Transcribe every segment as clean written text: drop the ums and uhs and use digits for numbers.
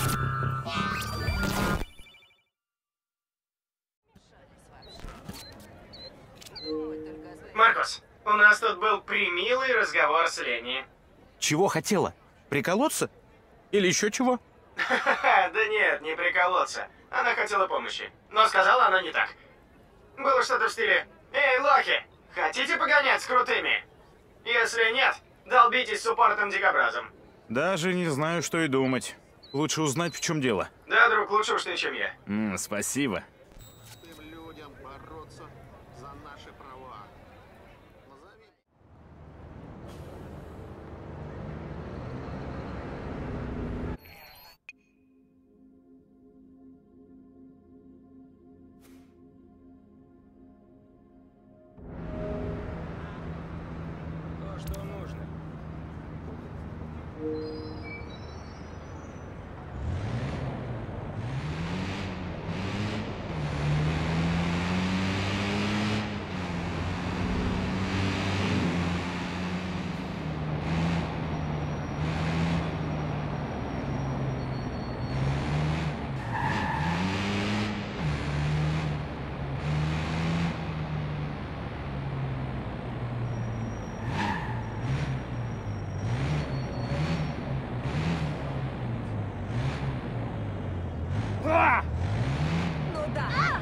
Маркус, у нас тут был примилый разговор с Ленни. Чего хотела? Приколоться? Или еще чего? Да нет, не приколоться. Она хотела помощи, но сказала она не так. Было что-то в стиле: «Эй, лохи, хотите погонять с крутыми? Если нет, долбитесь с упоротым дикобразом». Даже не знаю, что и думать. Лучше узнать, в чем дело. Да, друг, лучше уж ты, чем я. Спасибо. Людям бороться за наши права. Назови... То, что нужно. Ну да.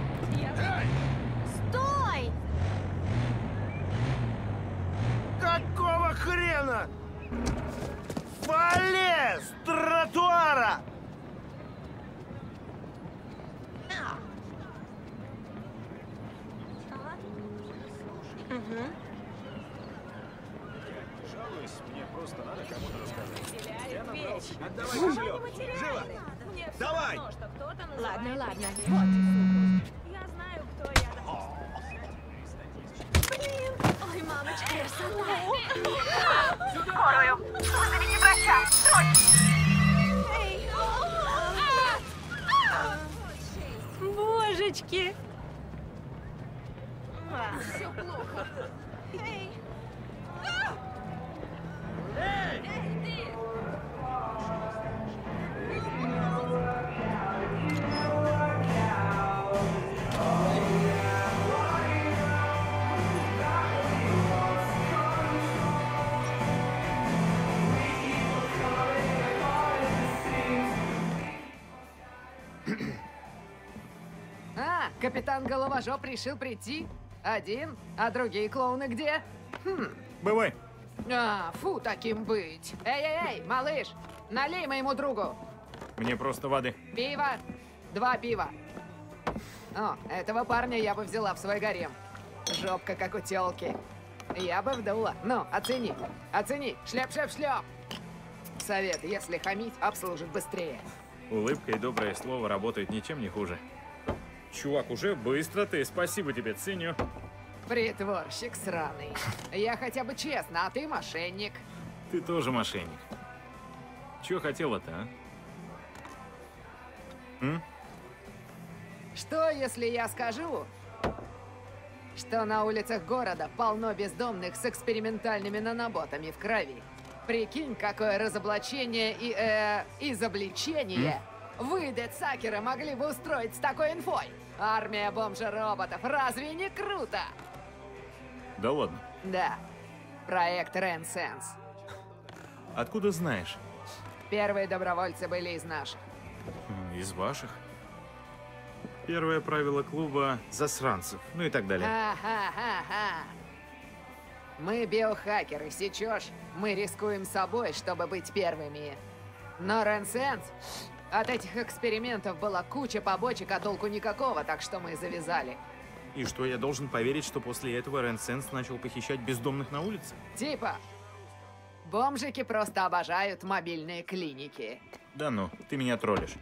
Стой! Какого хрена? Вали с тротуара! Жалуюсь, мне просто надо кому-то рассказать. Теряет вещь. Отдавай кошелек. Живо! Мне все Давай! равно, что кто-то называет. Ладно. Вот. Я знаю, кто я. Блин! Ой, мамочка, красота! Скорую! Вызовите врача! Эй! Божечки! Все плохо. Эй! Капитан Головожоп решил прийти? Один? А другие клоуны где? Бывай. Фу, таким быть. Эй, малыш, налей моему другу. Мне просто воды. Пиво. 2 пива. О, этого парня я бы взяла в свой гарем. Жопка, как у тёлки. Я бы вдула. Ну, оцени. Оцени. Шлеп. Совет, если хамить, обслужит быстрее. Улыбка и доброе слово работают ничем не хуже. Чувак, уже быстро ты. Спасибо тебе, ценю. Притворщик сраный. Я хотя бы честно, а ты мошенник. Ты тоже мошенник. Чего хотела-то, а? Что, если я скажу, что на улицах города полно бездомных с экспериментальными наноботами в крови? Прикинь, какое разоблачение и изобличение вы, дедсакеры, могли бы устроить с такой инфой? Армия бомжа-роботов, разве не круто? Да ладно. Да. Проект Ренсенс. Откуда знаешь? Первые добровольцы были из наших. Из ваших? Первое правило клуба – засранцев, ну и так далее. Ха-ха-ха-ха. Мы биохакеры, сечешь? Мы рискуем собой, чтобы быть первыми. Но Ренсенс... От этих экспериментов была куча побочек, а толку никакого, так что мы завязали. И что, я должен поверить, что после этого Ренсенс начал похищать бездомных на улице? Типа, бомжики просто обожают мобильные клиники. Да ну, ты меня троллишь.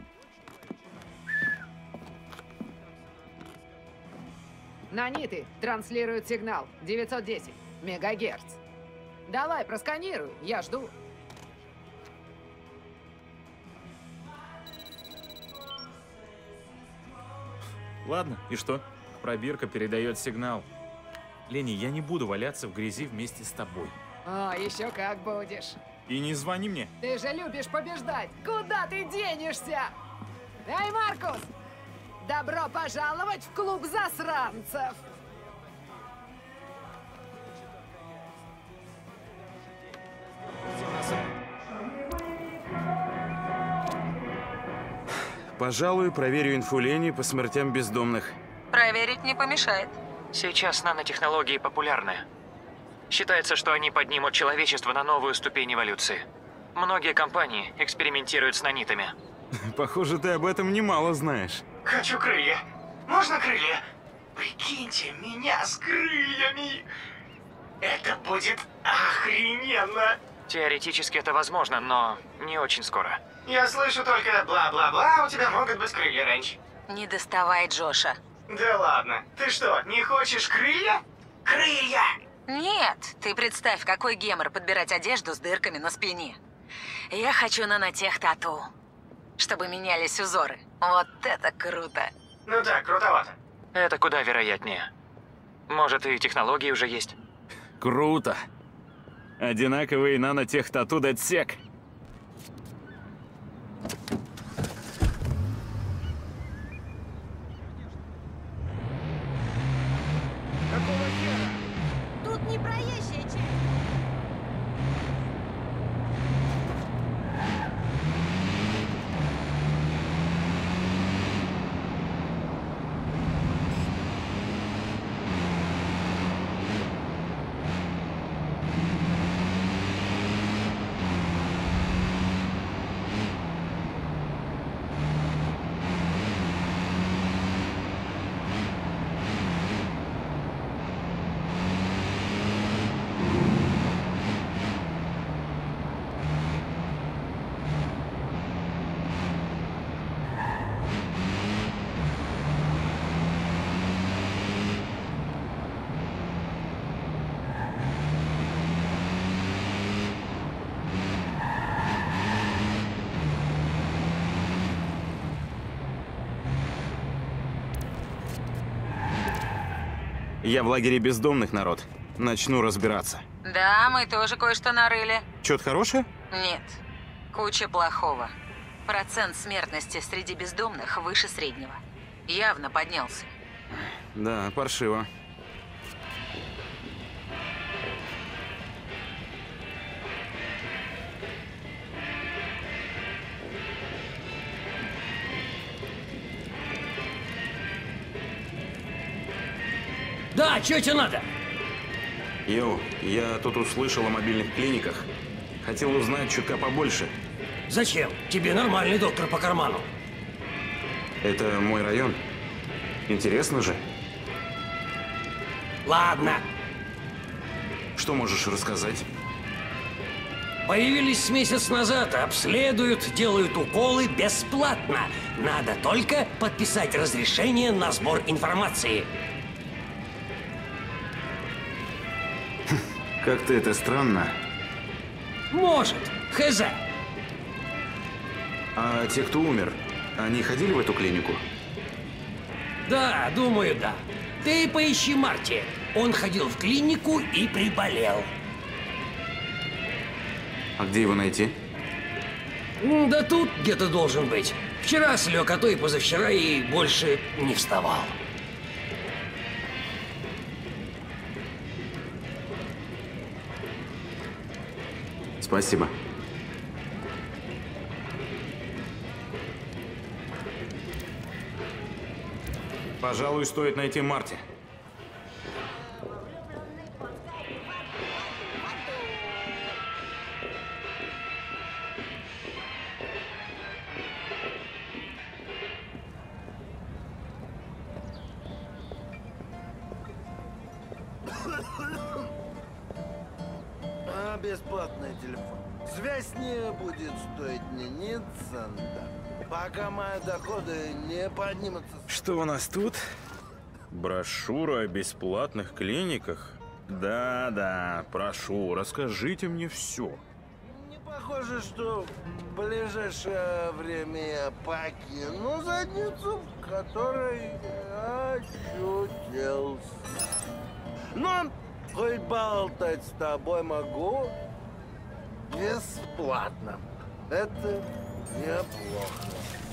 Наниты транслируют сигнал 910 мегагерц. Давай, просканируй, я жду. Ладно, и что? Пробирка передает сигнал. Ленни, я не буду валяться в грязи вместе с тобой. О, еще как будешь. И не звони мне. Ты же любишь побеждать! Куда ты денешься? Эй, Маркус! Добро пожаловать в клуб засранцев! Пожалуй, проверю инфу Лени по смертям бездомных. Проверить не помешает. Сейчас нанотехнологии популярны. Считается, что они поднимут человечество на новую ступень эволюции. Многие компании экспериментируют с нанитами. Похоже, ты об этом немало знаешь. Хочу крылья. Можно крылья? Прикиньте, меня с крыльями. Это будет охрененно. Теоретически это возможно, но не очень скоро. Я слышу только бла-бла-бла, у тебя могут быть крылья, Рэнч. Не доставай Джоша. Да ладно. Ты что, не хочешь крылья? Крылья! Нет, ты представь, какой гемор подбирать одежду с дырками на спине. Я хочу нанотех-тату, чтобы менялись узоры. Вот это круто. Ну так, крутовато. Это куда вероятнее. Может, и технологии уже есть. Круто. Одинаковые нанотех-тату датсек. Тут не проезжая часть. Я в лагере бездомных, народ. Начну разбираться. Да, мы тоже кое-что нарыли. Чё-то хорошее? Нет, куча плохого. Процент смертности среди бездомных выше среднего. Явно поднялся. Да, паршиво. Да, что тебе надо? Йоу, я тут услышал о мобильных клиниках. Хотел узнать чутка побольше. Зачем? Тебе нормальный доктор по карману. Это мой район. Интересно же. Ладно. Что можешь рассказать? Появились с месяц назад, обследуют, делают уколы бесплатно. Надо только подписать разрешение на сбор информации. Как-то это странно. Может, хз. А те, кто умер, они ходили в эту клинику? Да, думаю, да. Ты поищи Марти. Он ходил в клинику и приболел. А где его найти? Да тут где-то должен быть. Вчера слег, а то и позавчера, и больше не вставал. Спасибо. Пожалуй, стоит найти Марти. Бесплатный телефон. Связь не будет стоить мне ни цента, пока мои доходы не поднимутся. Что у нас тут? Брошюра о бесплатных клиниках? Да-да, прошу, расскажите мне все. Не похоже, что в ближайшее время я покину задницу, в которой очутился. Но хоть болтать с тобой могу. бесплатно. Это неплохо.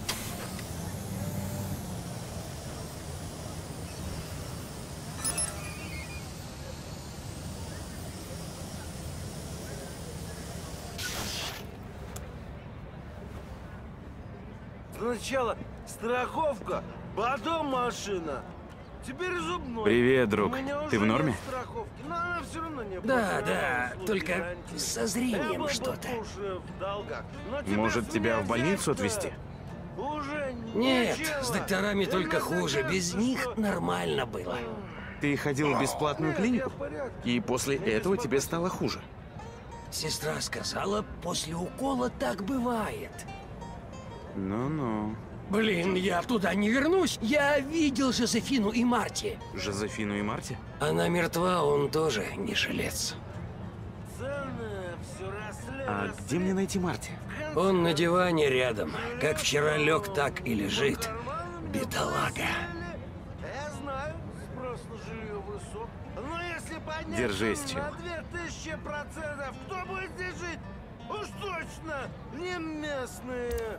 Сначала страховка, потом машина. Теперь зубной. Привет, друг. У меня Ты уже в норме? нет страховки, но она все равно не Да, покрывает да, услуги только гарантии. со зрением Я был бы что-то. уже в долгах, но теперь Может, с тебя меня в больницу взять-то отвезти? Уже Нет, нечего. с докторами И только мне хуже. Без кажется, них что- нормально было. Ты ходил в бесплатную Нет, клинику? я в порядке. И после Не этого тебе беспокойся. стало хуже? Сестра сказала, после укола так бывает. Ну-ну. Блин, я туда не вернусь. Я видел Жозефину и Марти. Жозефину и Марти? Она мертва, он тоже не жилец. Цены всё росли, А росли. где мне найти Марти? Он на диване рядом. Как вчера лег, так и лежит. Бедолага. Я знаю, спрос на жилье высок. Но если поднять Держись, цену чел. на 2000%, кто будет здесь жить? Уж точно не местные.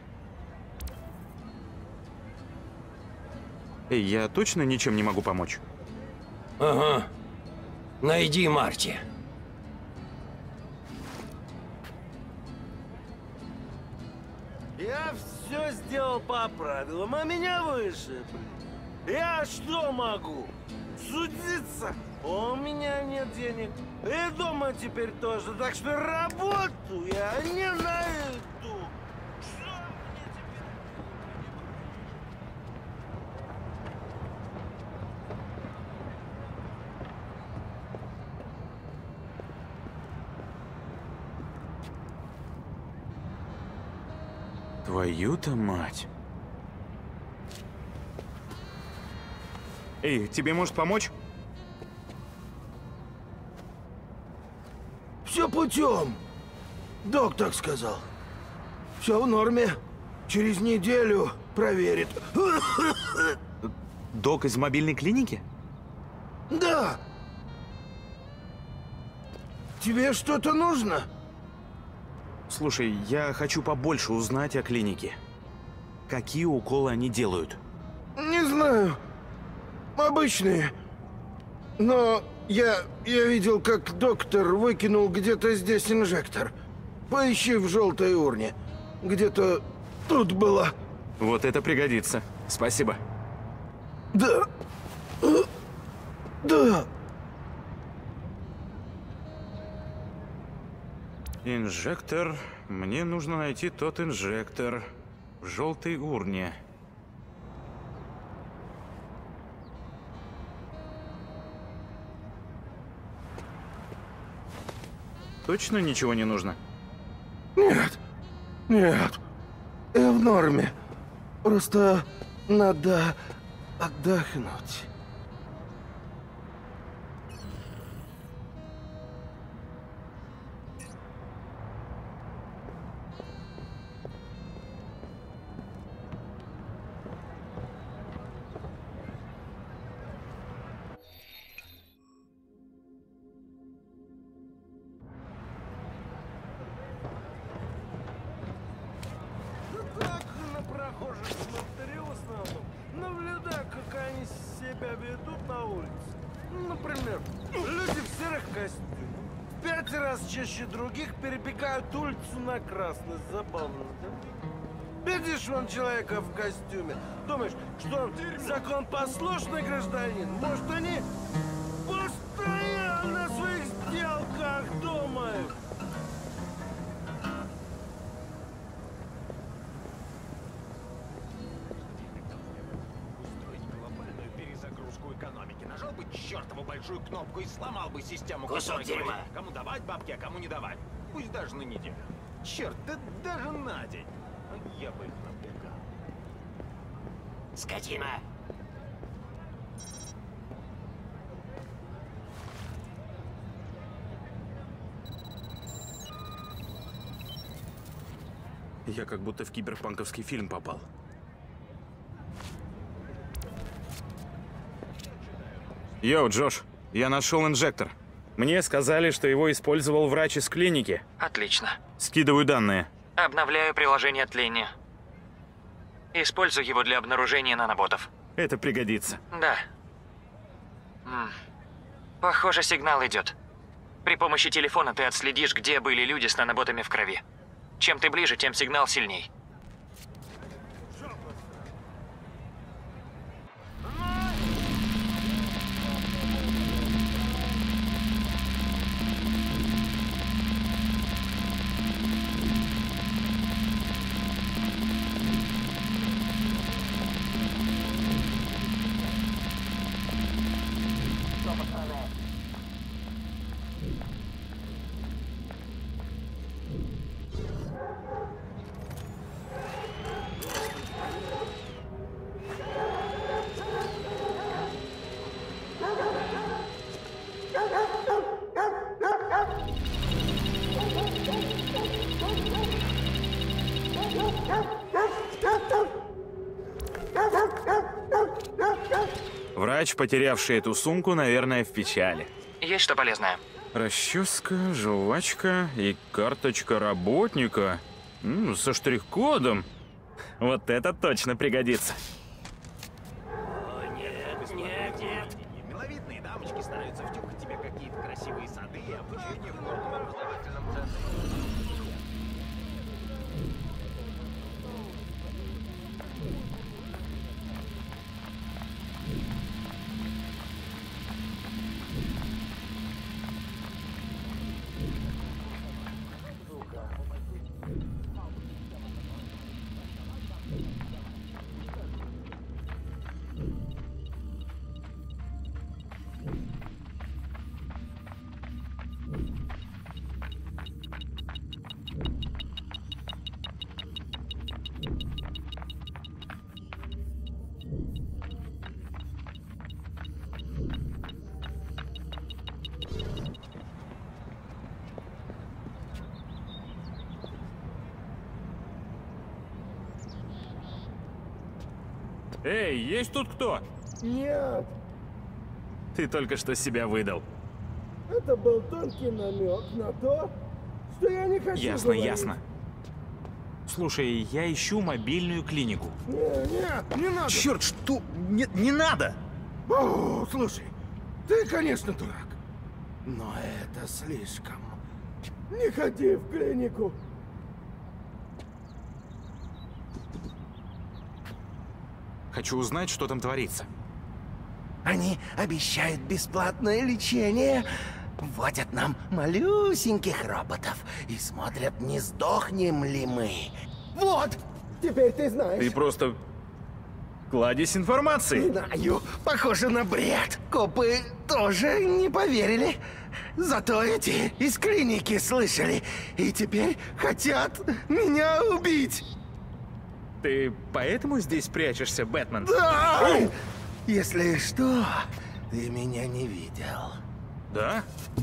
Эй, я точно ничем не могу помочь? Ага. Найди Марти. Я все сделал по правилам, а меня вышибли. Я что могу? Судиться? У меня нет денег. И дома теперь тоже. Так что работу я не найду. Что мне теперь? Твою-то мать. Эй, тебе может помочь? Все путем. Док так сказал. Все в норме. Через неделю проверит. Док из мобильной клиники? Да. Тебе что-то нужно? Слушай, я хочу побольше узнать о клинике. Какие уколы они делают? Не знаю. Обычные. Но я видел, как доктор выкинул где-то здесь инжектор. Поищи в желтой урне. Где-то тут была. Вот это пригодится. Спасибо. Да. Да. Инжектор. Мне нужно найти тот инжектор. В желтой урне. Точно ничего не нужно? Нет. Нет. Я в норме. Просто надо отдохнуть. Так, на прохожих смотрю в основном. Наблюдаю, как они себя ведут на улице. Например, люди в серых костюмах. В 5 раз чаще других перебегают улицу на красный. Забавно, да? Видишь вон человека в костюме. Думаешь, что он законопослушный гражданин? Может, они постоянно о своих сделках думают? Устроить глобальную перезагрузку экономики. Нажал бы чертову большую кнопку и сломал бы систему. Кусок которая дерьма. говорит, кому давать бабки, а кому не давать. Пусть даже на неделю. Черт, да даже на день. Я бы их напугал. Скотина. Я как будто в киберпанковский фильм попал. Йоу, Джош, я нашел инжектор. Мне сказали, что его использовал врач из клиники. Отлично. Скидываю данные. Обновляю приложение тления. Использую его для обнаружения наноботов. Это пригодится. Да. Похоже, сигнал идет. При помощи телефона ты отследишь, где были люди с наноботами в крови. Чем ты ближе, тем сигнал сильней. Врач, потерявший эту сумку, наверное, в печали. Есть что полезное? Расческа, жвачка и карточка работника. Со штрих-кодом. Вот это точно пригодится. Миловидные дамочки стараются втюхать тебе какие-то красивые сады и обучение в горном образовательном центре. Эй, есть тут кто? Нет, Ты только что себя выдал. это был тонкий намек на то, что я не хочу Ясно, говорить. ясно. Слушай, я ищу мобильную клинику. Нет, не надо. Черт, что? Нет, не надо! О, слушай, ты, конечно, дурак. Но это слишком. Не ходи в клинику. Хочу узнать, что там творится. Они обещают бесплатное лечение, вводят нам малюсеньких роботов и смотрят, не сдохнем ли мы. Вот! Теперь ты знаешь. Ты просто кладезь информации. Знаю, похоже на бред. Копы тоже не поверили. Зато эти из клиники слышали и теперь хотят меня убить. Ты поэтому здесь прячешься, Бэтмен? Да! Если что, ты меня не видел. Да?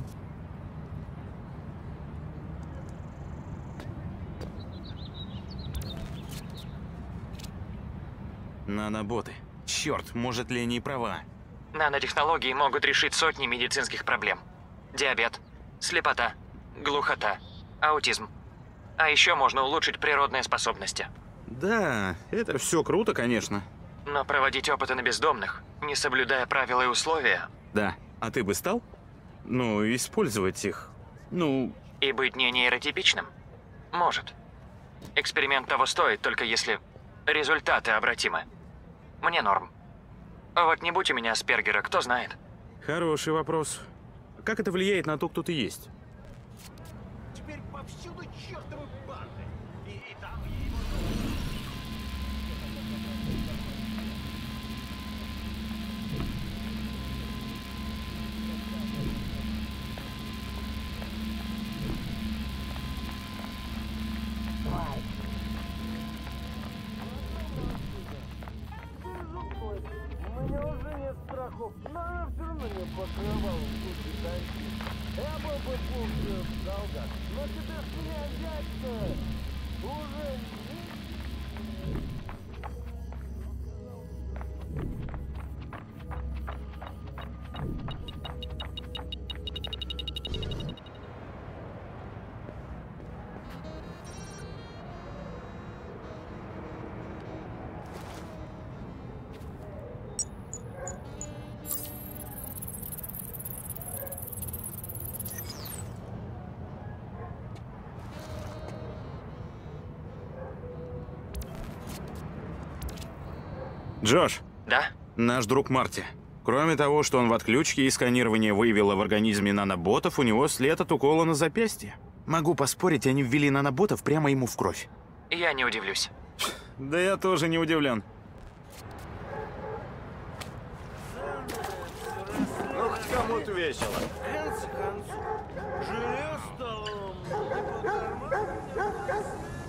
Наноботы. Черт, может ли они права? Нанотехнологии могут решить сотни медицинских проблем. Диабет, слепота, глухота, аутизм. А еще можно улучшить природные способности. Да, это все круто, конечно. Но проводить опыты на бездомных, не соблюдая правила и условия, Да. А ты бы стал? Ну, использовать их. Ну, и быть не нейротипичным? Может. Эксперимент того стоит, только если результаты обратимы. Мне норм. А вот не будь у меня Аспергера, кто знает. хороший вопрос. Как это влияет на то, кто ты есть? Теперь повсюду чертовы банды. И там, У меня уже нет страхов, но она все равно не покрывала в случае дойти. Я был бы полностью в долгах, но тебе с меня взять-то уже Джош. Да? Наш друг Марти. Кроме того, что он в отключке и сканирование выявило в организме наноботов, у него след от укола на запястье. Могу поспорить, они ввели наноботов прямо ему в кровь. Я не удивлюсь. Да я тоже не удивлен. Ну, хоть кому-то весело. В конце концов, жилье стало не по карману.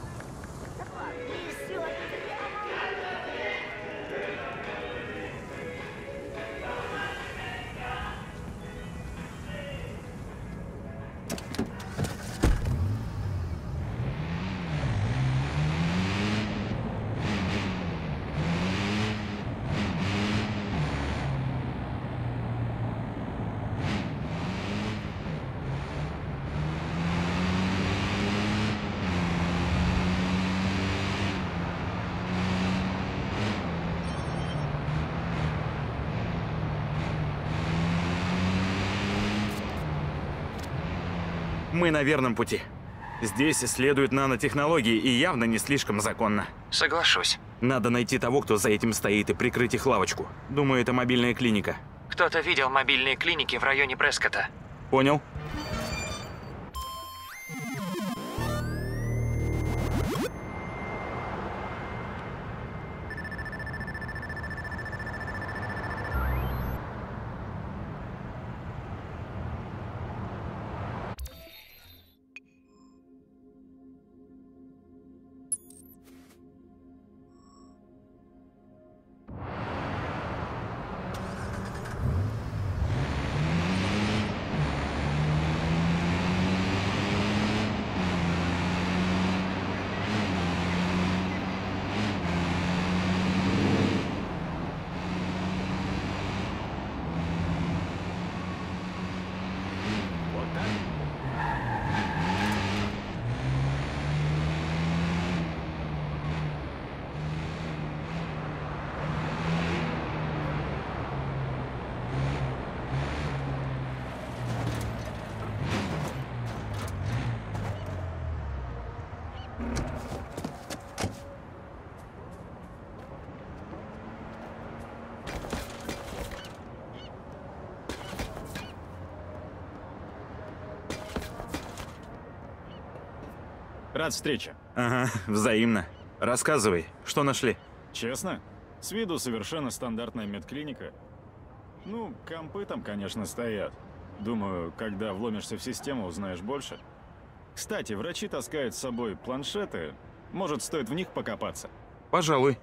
Мы на верном пути. Здесь исследуют нанотехнологии и явно не слишком законно. Соглашусь. Надо найти того, кто за этим стоит, и прикрыть их лавочку. Думаю, это мобильная клиника. Кто-то видел мобильные клиники в районе Прескотта. Понял? Рад встрече. Ага, взаимно. Рассказывай, что нашли? Честно? С виду совершенно стандартная медклиника. Ну, компы там, конечно, стоят. Думаю, когда вломишься в систему, узнаешь больше. Кстати, врачи таскают с собой планшеты. Может, стоит в них покопаться? Пожалуй.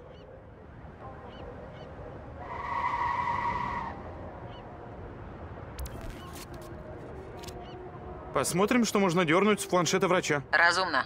Посмотрим, что можно дернуть с планшета врача. Разумно.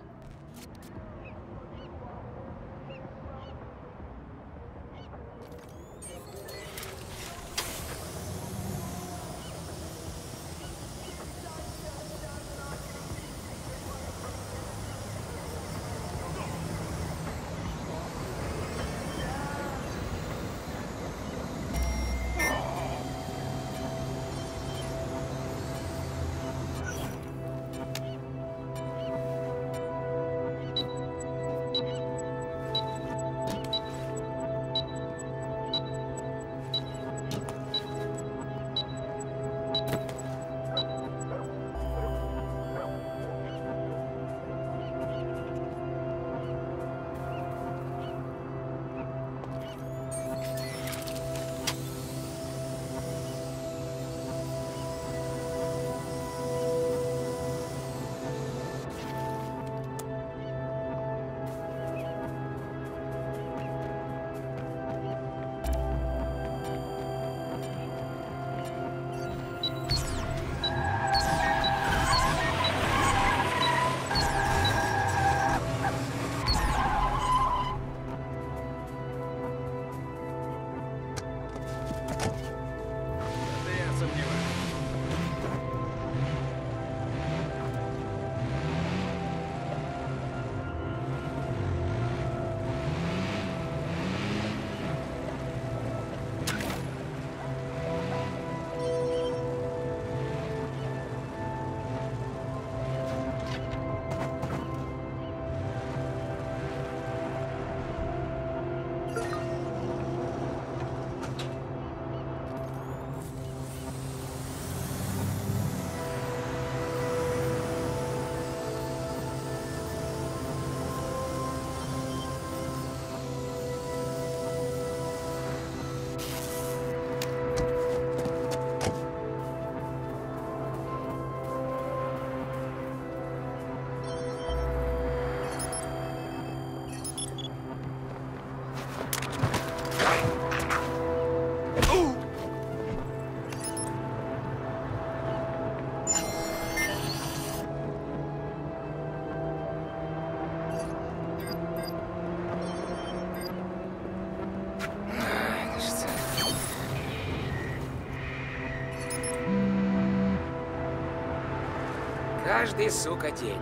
каждый, сука, день.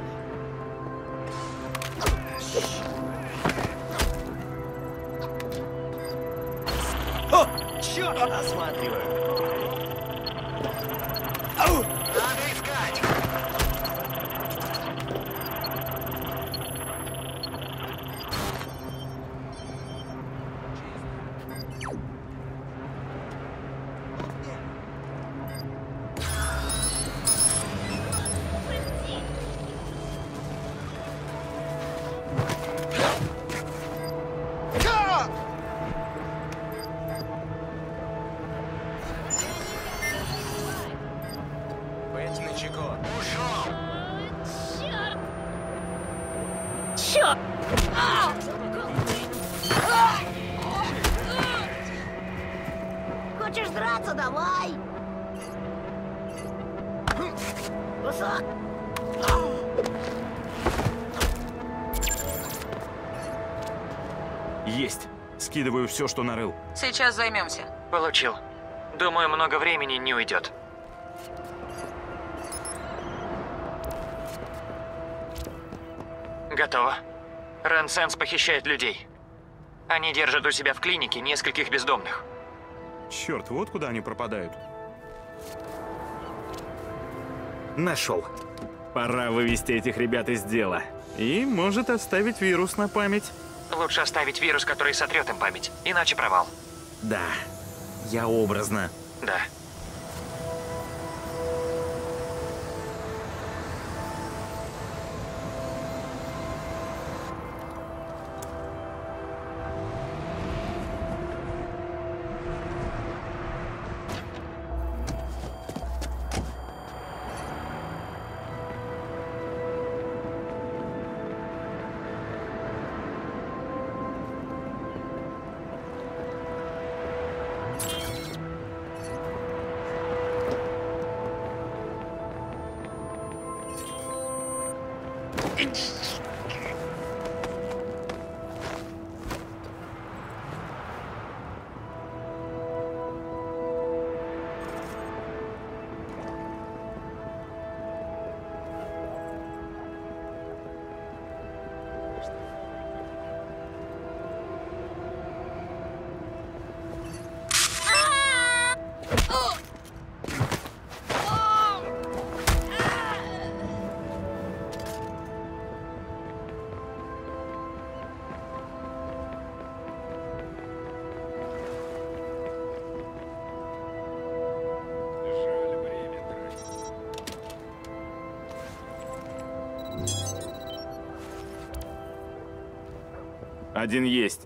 О, черт! Осматриваю. Ау! Надо искать! Быть начеку. Черт! Хочешь драться? Давай! Кусок! Есть. Скидываю все, что нарыл. Сейчас займемся. Получил. Думаю, много времени не уйдет. Готово. Рэнсенс похищает людей. Они держат у себя в клинике нескольких бездомных. Черт, вот куда они пропадают. Нашел. Пора вывести этих ребят из дела. И может оставить вирус на память. Лучше оставить вирус, который сотрет им память, иначе провал. Да, я образно. Да. Один есть.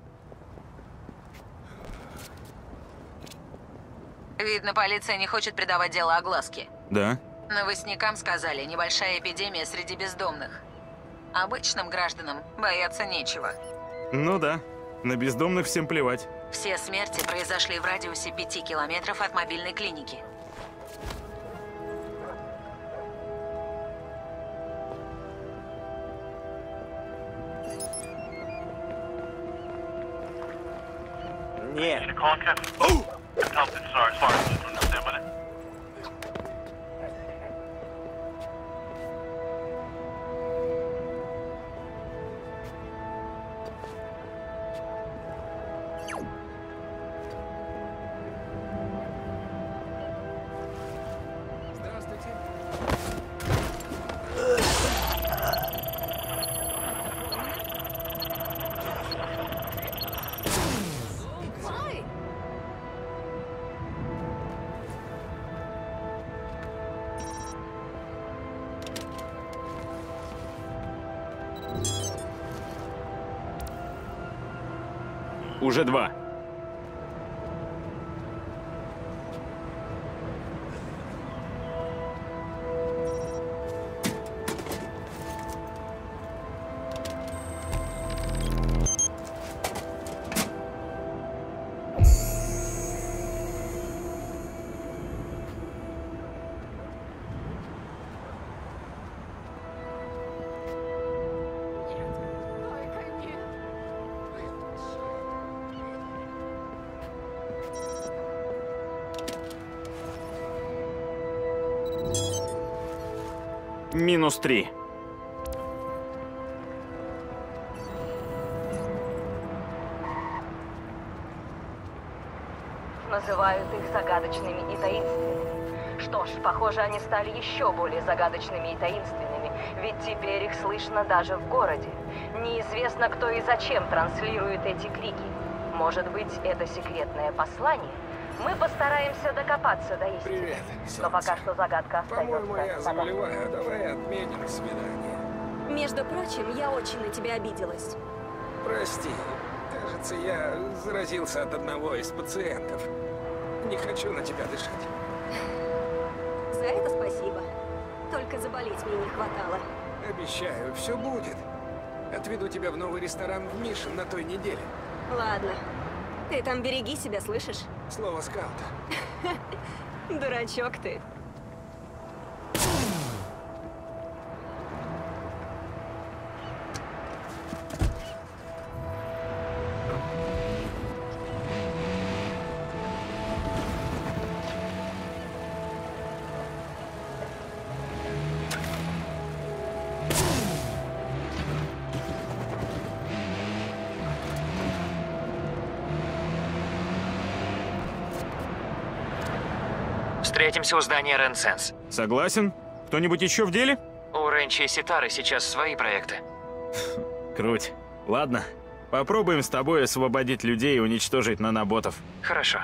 Видно, полиция не хочет придавать дело огласке. Да? Новостникам сказали, небольшая эпидемия среди бездомных. Обычным гражданам бояться нечего. Ну да. На бездомных всем плевать. Все смерти произошли в радиусе 5 километров от мобильной клиники. Нет. Уже два. -3. Называют их загадочными и таинственными. Что ж, похоже, они стали еще более загадочными и таинственными, ведь теперь их слышно даже в городе. Неизвестно, кто и зачем транслирует эти крики. Может быть, это секретное послание? Мы постараемся докопаться до истины. Привет, но пока что загадка остается. По-моему, я заболеваю. Давай отменим свидание. Между прочим, я очень на тебя обиделась. Прости. Кажется, я заразился от одного из пациентов. Не хочу на тебя дышать. За это спасибо. Только заболеть мне не хватало. Обещаю, все будет. Отведу тебя в новый ресторан в Мишин на той неделе. Ладно. Ты там береги себя, слышишь? Слово скаута. Дурачок ты. Встретимся у здания Ренсенс. Согласен. Кто-нибудь еще в деле? У Ренчи и Ситары сейчас свои проекты. Круть. Ладно. Попробуем с тобой освободить людей и уничтожить наноботов. Хорошо.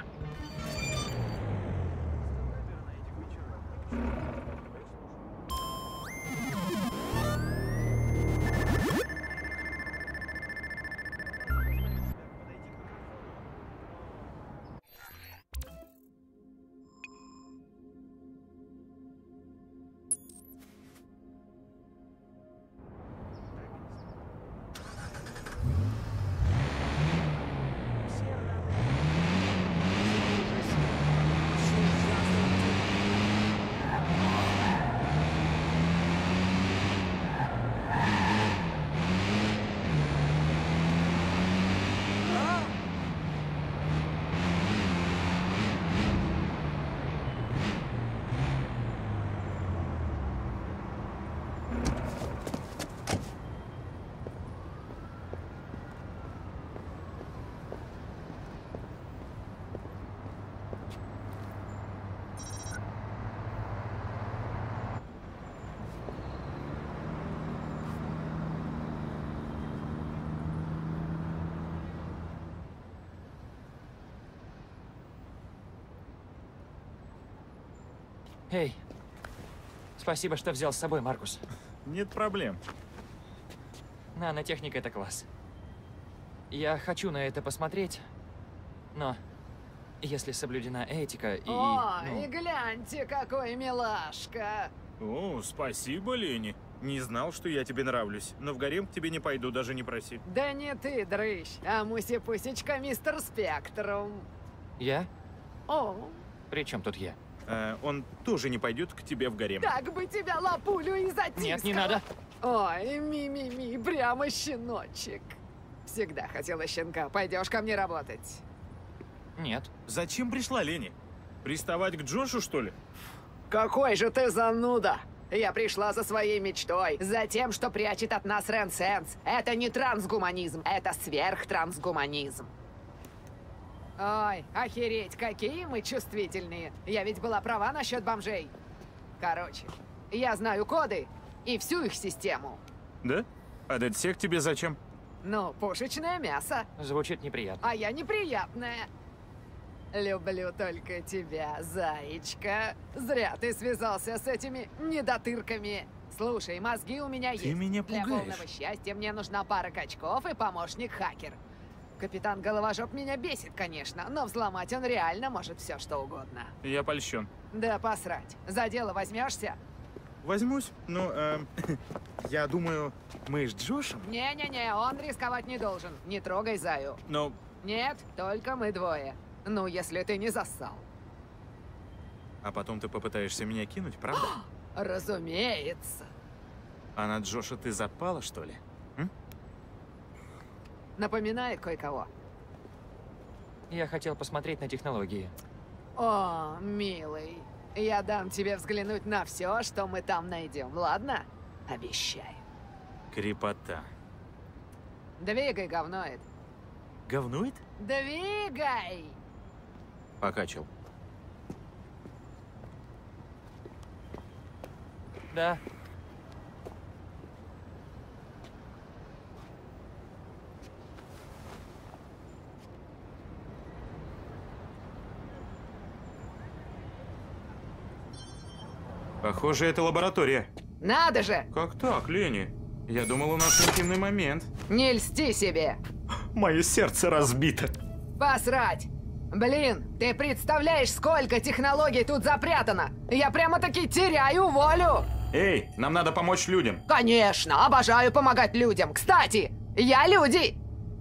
Эй, спасибо, что взял с собой, Маркус. Нет проблем. Нанотехника — это класс. Я хочу на это посмотреть, но если соблюдена этика и... Ой, гляньте, какой милашка. О, спасибо, Лени. Не знал, что я тебе нравлюсь, но в гарем к тебе не пойду, даже не проси. Да не ты, дрыщ, а муси-пусечка мистер Спектрум. Я? О, При чем тут я? Он тоже не пойдет к тебе в гарем. так бы тебя лапулю и затискала. Нет, не надо. Ой, ми-ми-ми, прямо щеночек. Всегда хотела щенка. Пойдешь ко мне работать? Нет. Зачем пришла, Лени? Приставать к Джошу, что ли? Какой же ты зануда! Я пришла за своей мечтой, за тем, что прячет от нас Ренсенс. Это не трансгуманизм, это сверхтрансгуманизм. Ой, охереть, какие мы чувствительные. Я ведь была права насчет бомжей. Короче, я знаю коды и всю их систему. Да? А дедсек тебе зачем? Ну, пушечное мясо. Звучит неприятно. А я неприятная. Люблю только тебя, заячка. Зря ты связался с этими недотырками. Слушай, мозги у меня есть. меня Для пугаешь. полного счастья мне нужна пара качков и помощник-хакер. Капитан Головожоп меня бесит, конечно, но взломать он реально может все, что угодно. Я польщен. Да посрать. За дело возьмешься? Возьмусь. Ну, я думаю, мы с Джошем... Не-не-не, он рисковать не должен. Не трогай Заю. Но... Нет, только мы двое. Ну, если ты не зассал. А потом ты попытаешься меня кинуть, правда? Разумеется. А на Джоша ты запала, что ли? Напоминает кое-кого. Я хотел посмотреть на технологии. О, милый. Я дам тебе взглянуть на все, что мы там найдем, ладно? Обещаю. Крепота. Двигай, говноид. Говнует? Двигай! Покачал. Да. Похоже, это лаборатория. Надо же! Как так, Лени? Я думал, у нас интимный момент. Не льсти себе! Мое сердце разбито. Посрать! Блин, ты представляешь, сколько технологий тут запрятано? Я прямо-таки теряю волю! Эй, нам надо помочь людям. Конечно, обожаю помогать людям. Кстати, я люди!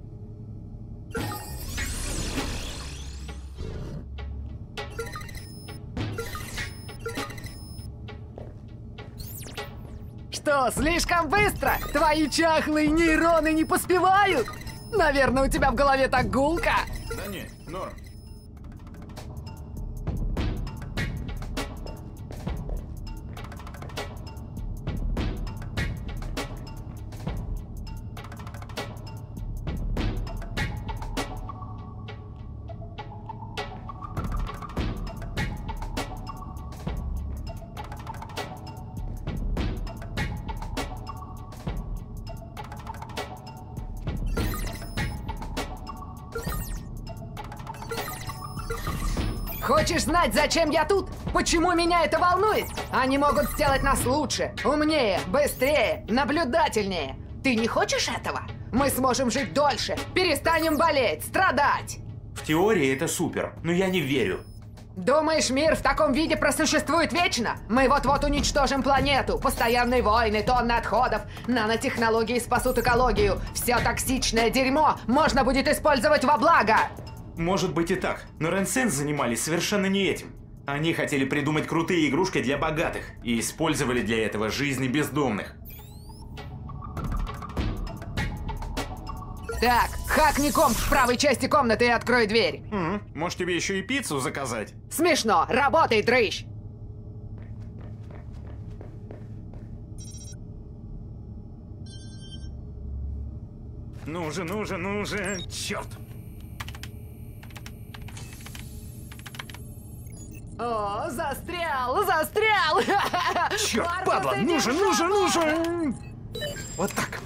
Что, слишком быстро? Твои чахлые нейроны не поспевают? Наверное, у тебя в голове так гулко. Да не, норм. Хочешь знать, зачем я тут? Почему меня это волнует? Они могут сделать нас лучше, умнее, быстрее, наблюдательнее. Ты не хочешь этого? Мы сможем жить дольше, перестанем болеть, страдать. В теории это супер, но я не верю. Думаешь, мир в таком виде просуществует вечно? Мы вот-вот уничтожим планету. Постоянные войны, тонны отходов. Нанотехнологии спасут экологию. Все токсичное дерьмо можно будет использовать во благо. Может быть и так, но Ренсен занимались совершенно не этим. Они хотели придумать крутые игрушки для богатых и использовали для этого жизни бездомных. Так, хакни комп в правой части комнаты и открой дверь. Может, тебе еще и пиццу заказать? Смешно, работай, дрыщ. Ну же, черт! О, застрял! Черт, падла, нужен! Вот так.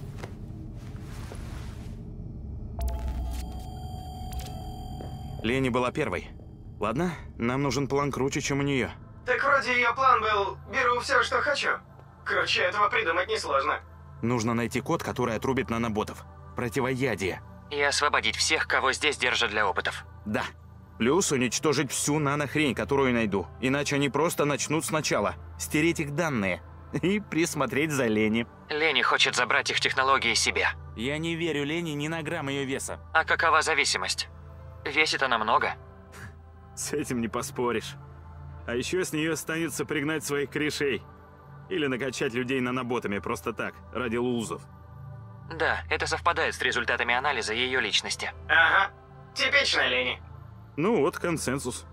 Лени была первой. Ладно, нам нужен план круче, чем у нее. Так вроде ее план был «беру все, что хочу». Круче этого придумать несложно. Нужно найти код, который отрубит наноботов. Противоядие. И освободить всех, кого здесь держат для опытов. Да. Плюс уничтожить всю нанохрень, которую найду. Иначе они просто начнут сначала. Стереть их данные. И присмотреть за Лени. Лени хочет забрать их технологии себе. Я не верю Лени ни на грамм ее веса. А какова зависимость? Весит она много. С этим не поспоришь. А еще с нее останется пригнать своих корешей. Или накачать людей наноботами просто так, ради лузов. Да, это совпадает с результатами анализа ее личности. Ага, типично Лени. Ну вот, консенсус.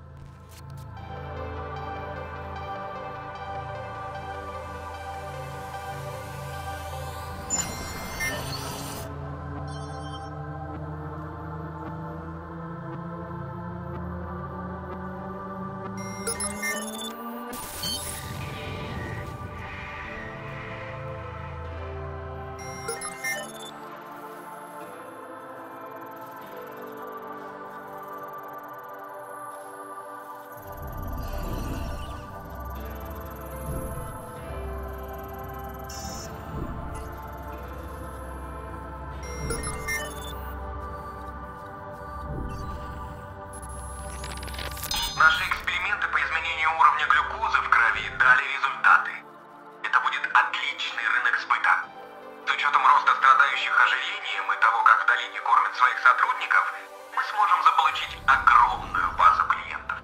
Наши эксперименты по изменению уровня глюкозы в крови дали результаты. Это будет отличный рынок сбыта. С учетом роста страдающих ожирением и того, как в долине кормят своих сотрудников, мы сможем заполучить огромную базу клиентов.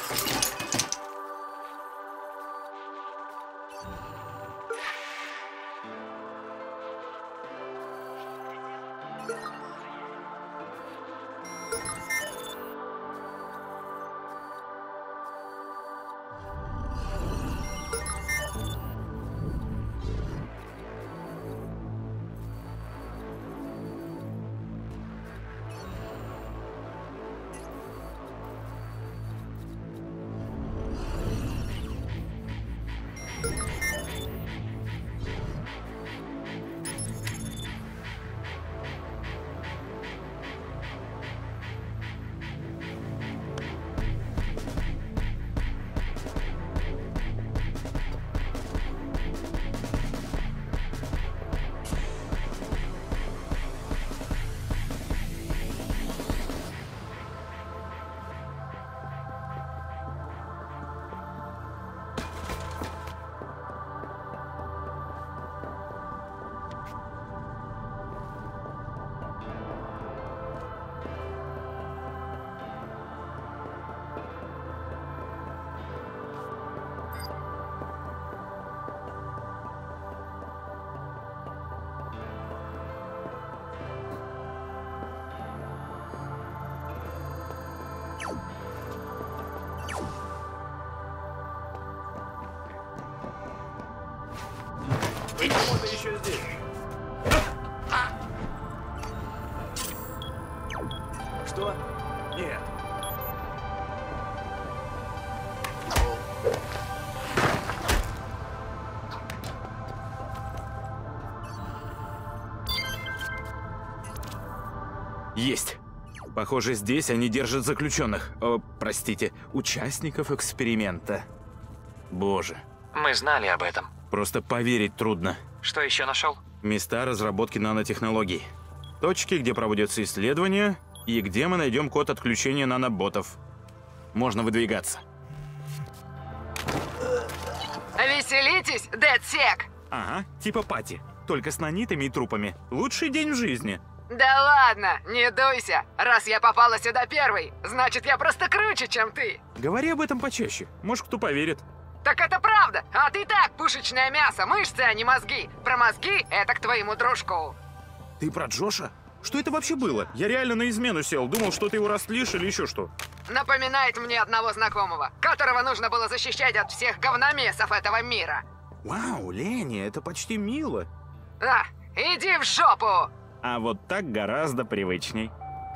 Почему ты еще здесь? Что? Нет. Есть. Похоже, здесь они держат заключенных. О, простите, участников эксперимента. Боже. Мы знали об этом. Просто поверить трудно. Что еще нашел? Места разработки нанотехнологий. Точки, где проводятся исследования, и где мы найдем код отключения наноботов. Можно выдвигаться. Веселитесь, DedSec! Ага, типа пати. Только с нанитами и трупами. Лучший день в жизни. Да ладно, не дуйся. Раз я попала сюда первой, значит я просто круче, чем ты. Говори об этом почаще. Может, кто поверит. Так это правда, а ты так, пушечное мясо, мышцы, а не мозги. Про мозги это к твоему дружку. Ты про Джоша? Что это вообще было? Я реально на измену сел. Думал, что ты его растлишь или еще что. Напоминает мне одного знакомого, которого нужно было защищать от всех говномесов этого мира. Вау, Лени, это почти мило. А, иди в жопу! А вот так гораздо привычней.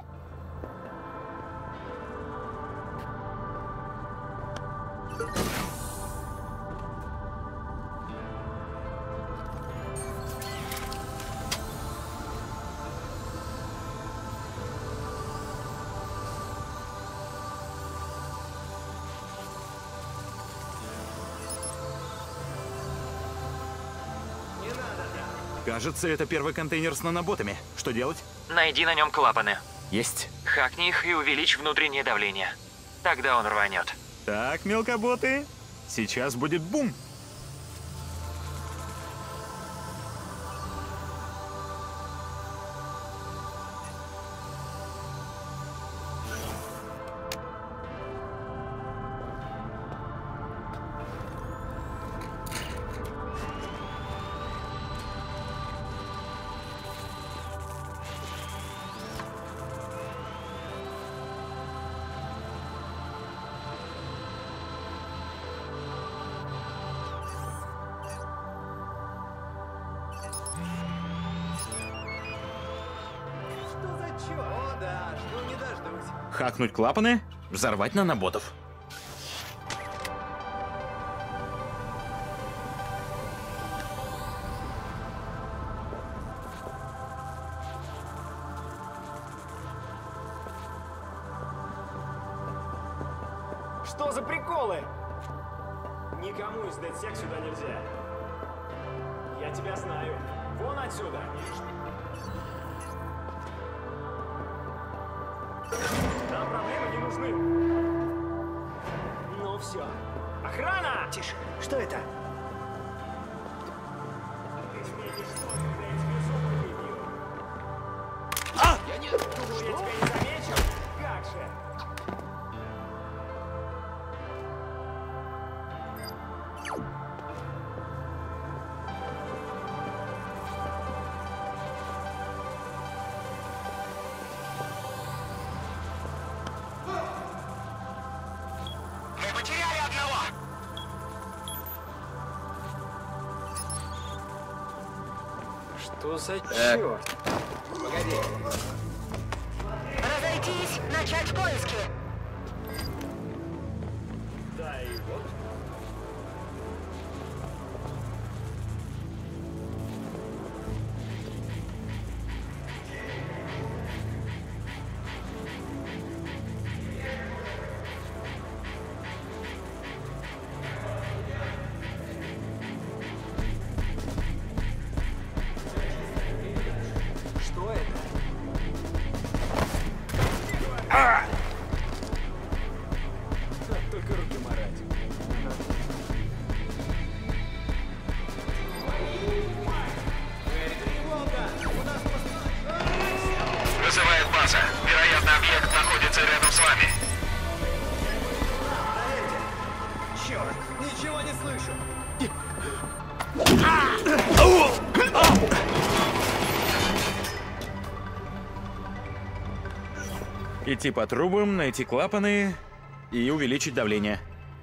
Кажется, это первый контейнер с наноботами. Что делать? Найди на нем клапаны. Есть. Хакни их и увеличь внутреннее давление. Тогда он рванет. Так, мелкоботы, сейчас будет бум. Хакнуть клапаны, взорвать наноботов. Что за приколы? Никому из DedSec сюда нельзя. Я тебя знаю. Вон отсюда. Нам проблемы не нужны. Ну все. Охрана! Тише. Что это? Ты сменишь что, когда я тебе зубы выбью? Я не... Думаю, я тебя не замечу? Как же? Что за черт? Погоди. Разойтись, начать поиски. Да, и вот. Что это? Только руки марать. Вызывает база. Вероятно, объект находится рядом с вами. Черт, ничего не слышу. Идти по трубам, найти клапаны и увеличить давление.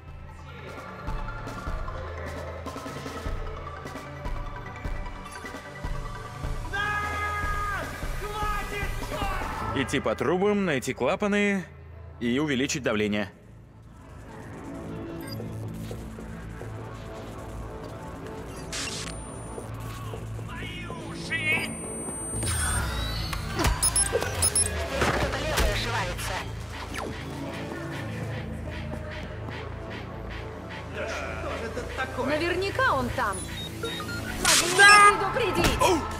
Идти по трубам, найти клапаны и увеличить давление. Кто-то левое шевалится. Наверняка он там. Могу меня предупредить.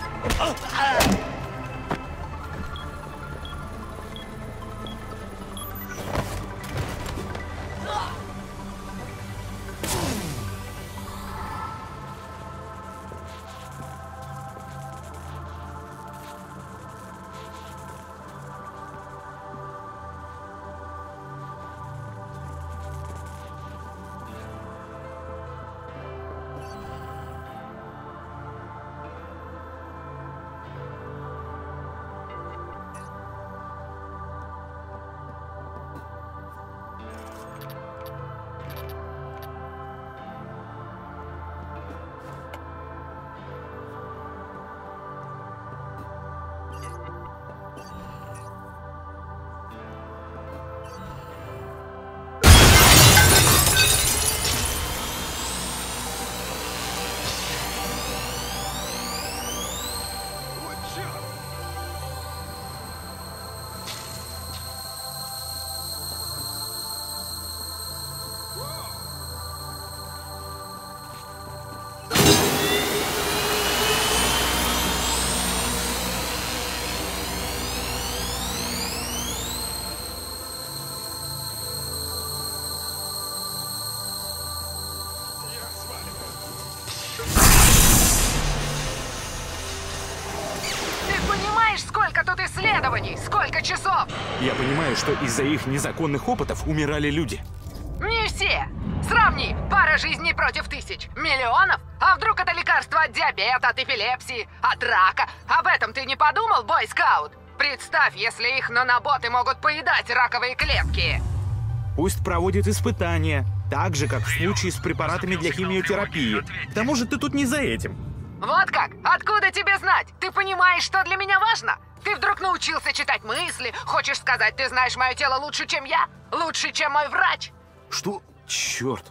Сколько тут исследований? Сколько часов? Я понимаю, что из-за их незаконных опытов умирали люди. Не все. Сравни. Пара жизней против тысяч. Миллионов? А вдруг это лекарство от диабета, от эпилепсии, от рака? Об этом ты не подумал, бойскаут? Представь, если их наноботы могут поедать раковые клетки. Пусть проводят испытания, так же, как в случае с препаратами для химиотерапии. К тому же ты тут не за этим. Вот как? Откуда тебе знать? Ты понимаешь, что для меня важно? Ты вдруг научился читать мысли? Хочешь сказать, ты знаешь мое тело лучше, чем я? Лучше, чем мой врач? Что? Черт.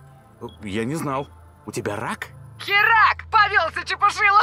Я не знал. У тебя рак? Херак! Повелся чепушило!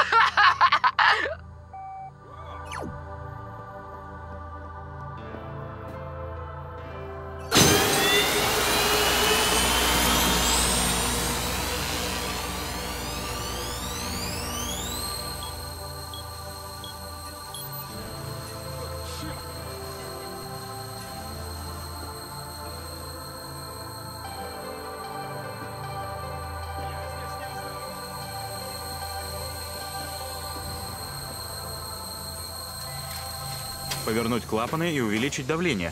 Повернуть клапаны и увеличить давление.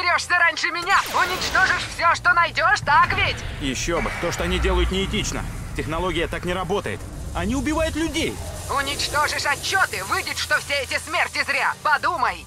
доберешься раньше меня, уничтожишь все, что найдешь, так ведь? Еще бы. То, что они делают, неэтично. Технология так не работает. Они убивают людей. Уничтожишь отчеты, выйдет, что все эти смерти зря. Подумай.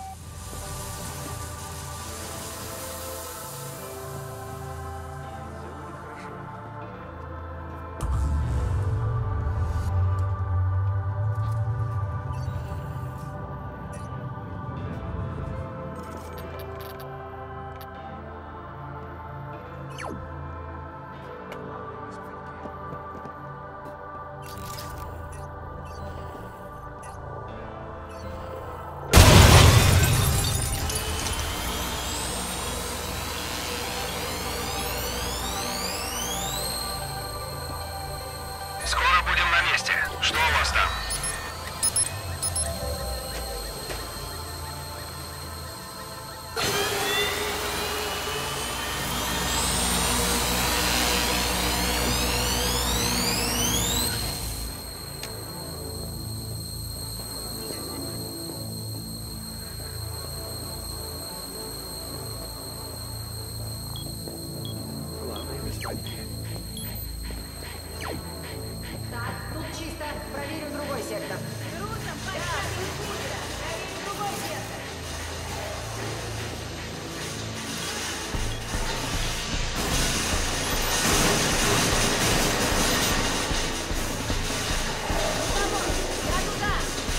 Скоро будем на месте. Что у вас там? Так, тут чисто. Проверю другой сектор. Грузом, проверю другой сектор. Я туда.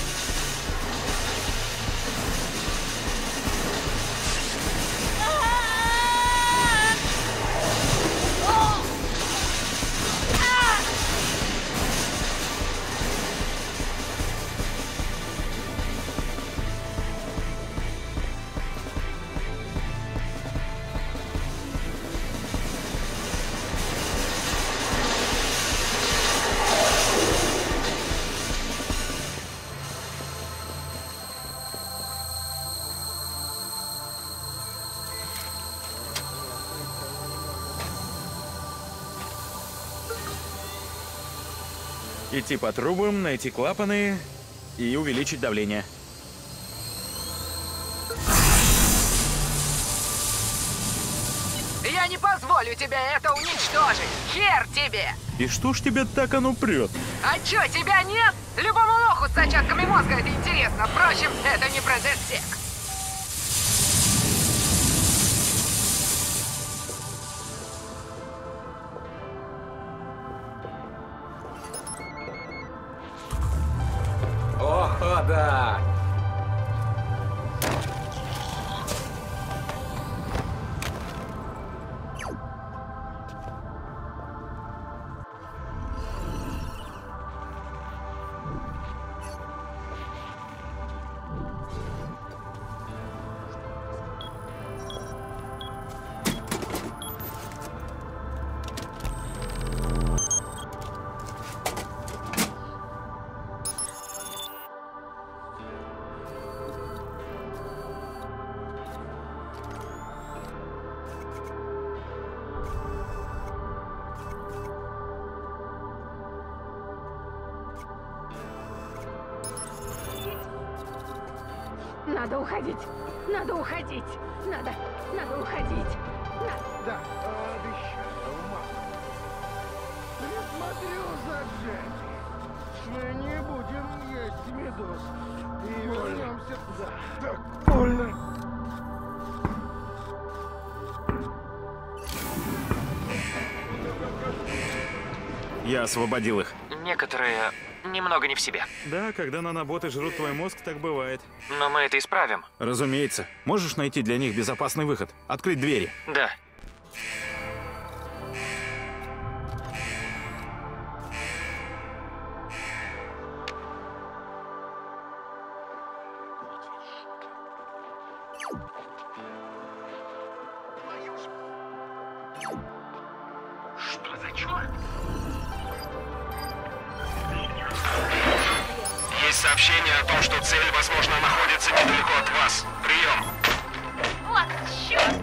Идти по трубам, найти клапаны и увеличить давление. Я не позволю тебе это уничтожить. Хер тебе! И что ж тебя так оно прет? А чё, тебя нет? Любому лоху с зачатками мозга это интересно. Впрочем, это не про Зетсек. О, да! Надо уходить. Надо уходить. Надо уходить. Да, обещаю, мама. Присмотрю за Дженни. Мы не будем есть медуз. И вернемся. Да, так больно. Я освободил их. Некоторые немного не в себе. Да, когда наноботы жрут твой мозг, так бывает. Но мы это исправим. Разумеется. Можешь найти для них безопасный выход? Открыть двери. Да. Что за черт? Есть сообщение о том, что цель, возможно, находится недалеко от вас. Прием. Вот, черт!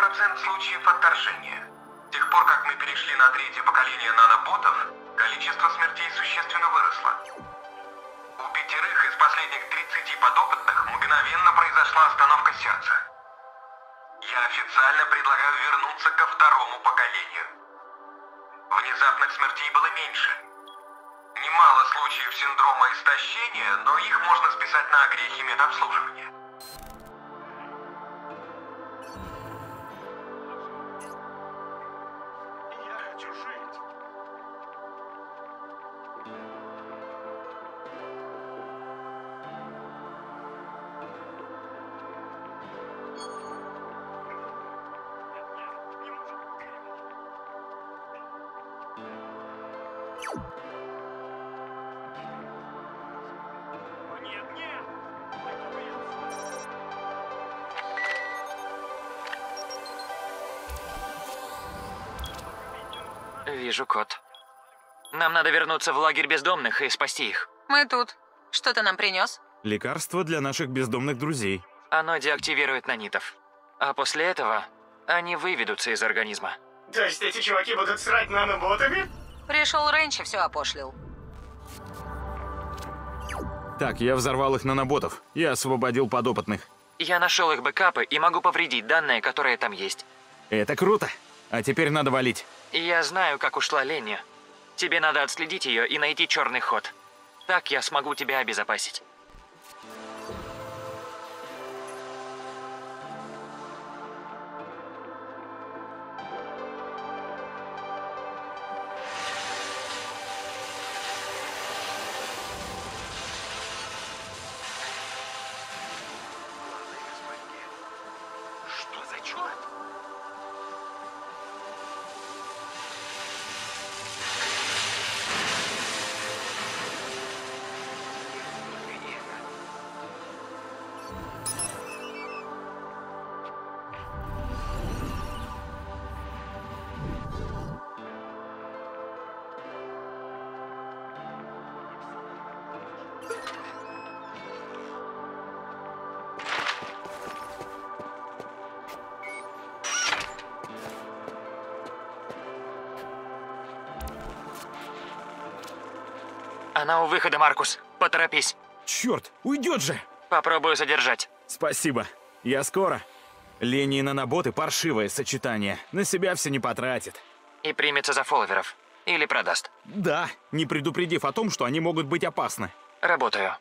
процент случаев отторжения. С тех пор, как мы перешли на третье поколение наноботов, количество смертей существенно выросло. У 5 из последних 30 подопытных мгновенно произошла остановка сердца. Я официально предлагаю вернуться ко второму поколению. Внезапных смертей было меньше. Немало случаев синдрома истощения, но их можно списать на огрехи медобслуживания. Я хочу жить. Вижу код. Нам надо вернуться в лагерь бездомных и спасти их. Мы тут. Что ты нам принес? Лекарство для наших бездомных друзей. Оно деактивирует нанитов. А после этого они выведутся из организма. То есть эти чуваки будут срать наноботами? Пришел Рэнч и все опошлил. Так, я взорвал их наноботов. Я освободил подопытных. Я нашел их бэкапы и могу повредить данные, которые там есть. Это круто. А теперь надо валить. Я знаю, как ушла Ленни. Тебе надо отследить ее и найти черный ход. Так я смогу тебя обезопасить. Что за черт? Она у выхода, Маркус. Поторопись. Черт, уйдет же! Попробую задержать. Спасибо. Я скоро. Ленни и наноботы – паршивое сочетание. На себя все не потратит. И примется за фолловеров. Или продаст. Да, не предупредив о том, что они могут быть опасны. Работаю.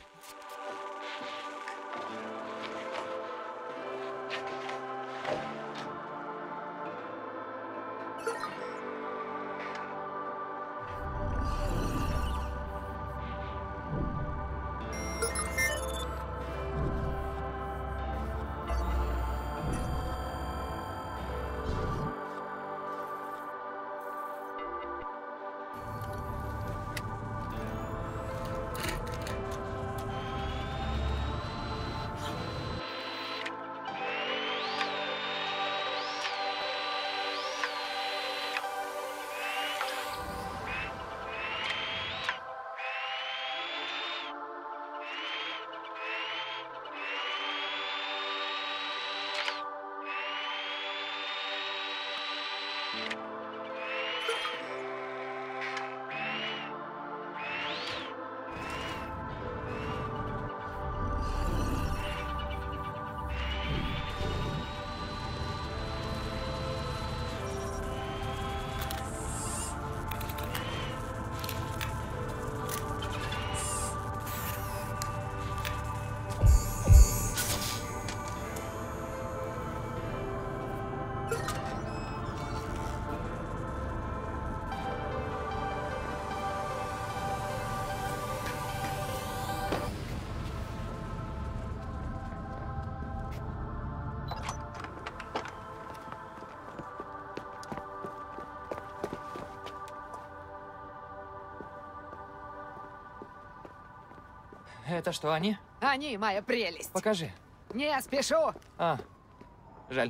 Это что, они? Они, моя прелесть. Покажи. Не спешу. А, жаль.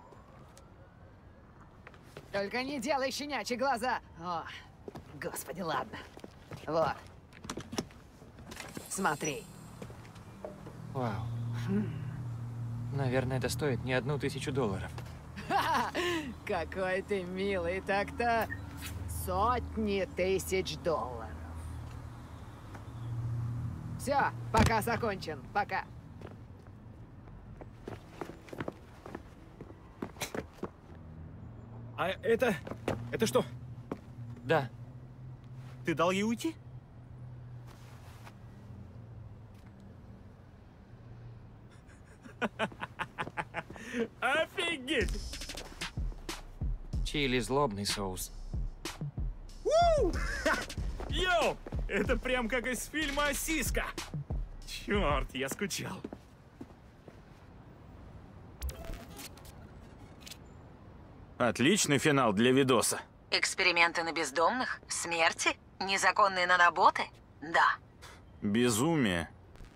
Только не делай щенячьи глаза. О, господи, ладно. Вот. Смотри. Вау. Наверное, это стоит не $1000. Какой ты милый, так-то сотни тысяч долларов. Все, пока закончен, пока. А это что? Да. Ты дал ей уйти? Офигеть! Чили злобный соус. Йоу! Это прям как из фильма «Сиска». Черт, я скучал. Отличный финал для видоса. Эксперименты на бездомных? Смерти? Незаконные наноботы? Да. Безумие.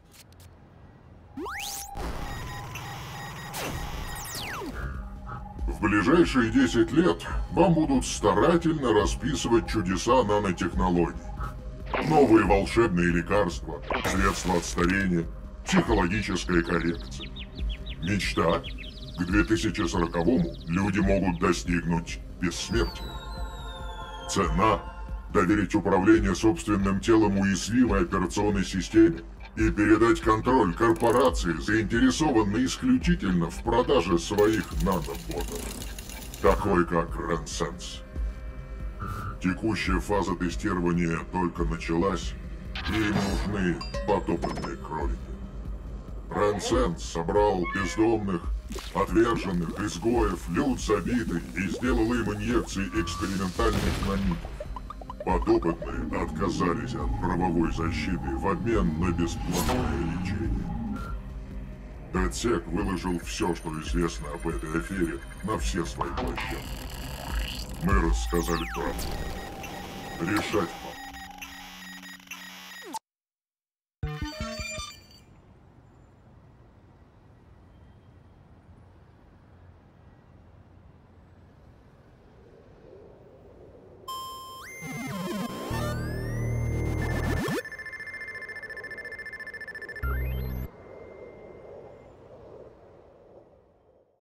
В ближайшие 10 лет вам будут старательно расписывать чудеса нанотехнологий. Новые волшебные лекарства, средства от старения, психологическая коррекция. Мечта? К 2040-му люди могут достигнуть бессмертия. Цена – доверить управление собственным телом уязвимой операционной системе и передать контроль корпорации, заинтересованной исключительно в продаже своих наноботов, такой как Ренсенс. Текущая фаза тестирования только началась, и им нужны подопытные кролики. Ренсенс собрал бездомных, отверженных, изгоев, люд забитый и сделал им инъекции экспериментальных нанитов. Подопытные отказались от правовой защиты в обмен на бесплатное лечение. Дэдсек выложил все, что известно об этой афере, на все свои площадки. Мы рассказали правду. Решать